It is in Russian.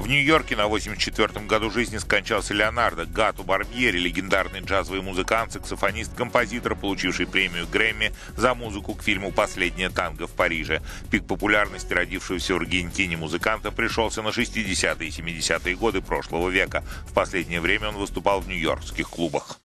Нью-Йорке на 84-м году жизни скончался Леонардо Гатто Барбьери, легендарный джазовый музыкант, саксофонист, композитор, получивший премию Грэмми за музыку к фильму «Последнее танго в Париже». Пик популярности родившегося в Аргентине музыканта пришелся на 60-е и 70-е годы прошлого века. В последнее время он выступал в нью-йоркских клубах.